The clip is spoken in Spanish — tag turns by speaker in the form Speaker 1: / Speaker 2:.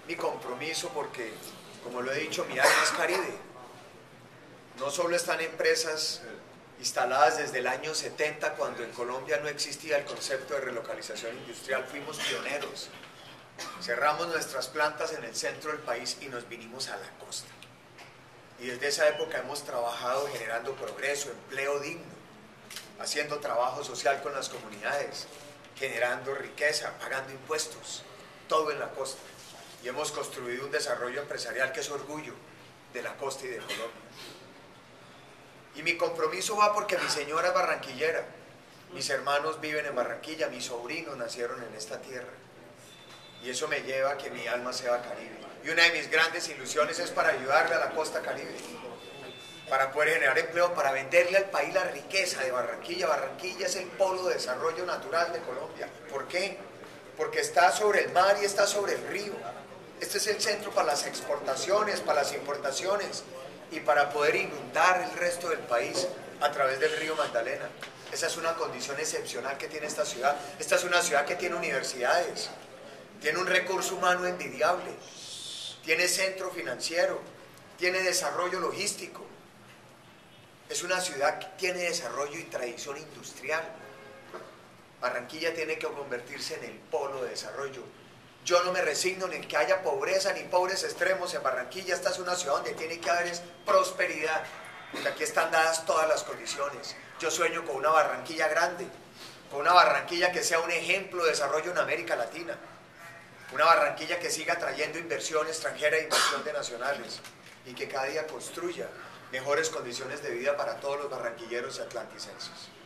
Speaker 1: mi compromiso porque, como lo he dicho, mi alma es Caribe. No solo están empresas instaladas desde el año 70, cuando en Colombia no existía el concepto de relocalización industrial, fuimos pioneros. Cerramos nuestras plantas en el centro del país y nos vinimos a la costa. Y desde esa época hemos trabajado generando progreso, empleo digno, haciendo trabajo social con las comunidades, generando riqueza, pagando impuestos, todo en la costa. Y hemos construido un desarrollo empresarial que es orgullo de la costa y de Colombia. Y mi compromiso va porque mi señora es barranquillera, mis hermanos viven en Barranquilla, mis sobrinos nacieron en esta tierra. Y eso me lleva a que mi alma sea Caribe. Y una de mis grandes ilusiones es para ayudarle a la costa Caribe, para poder generar empleo, para venderle al país la riqueza de Barranquilla. Barranquilla es el polo de desarrollo natural de Colombia. ¿Por qué? Porque está sobre el mar y está sobre el río. Este es el centro para las exportaciones, para las importaciones y para poder inundar el resto del país a través del río Magdalena. Esa es una condición excepcional que tiene esta ciudad. Esta es una ciudad que tiene universidades, tiene un recurso humano envidiable, tiene centro financiero, tiene desarrollo logístico. Es una ciudad que tiene desarrollo y tradición industrial. Barranquilla tiene que convertirse en el polo de desarrollo. Yo no me resigno ni que haya pobreza ni pobres extremos en Barranquilla. Esta es una ciudad donde tiene que haber prosperidad, porque aquí están dadas todas las condiciones. Yo sueño con una Barranquilla grande, con una Barranquilla que sea un ejemplo de desarrollo en América Latina, una Barranquilla que siga trayendo inversión extranjera e inversión de nacionales y que cada día construya mejores condiciones de vida para todos los barranquilleros y atlanticenses.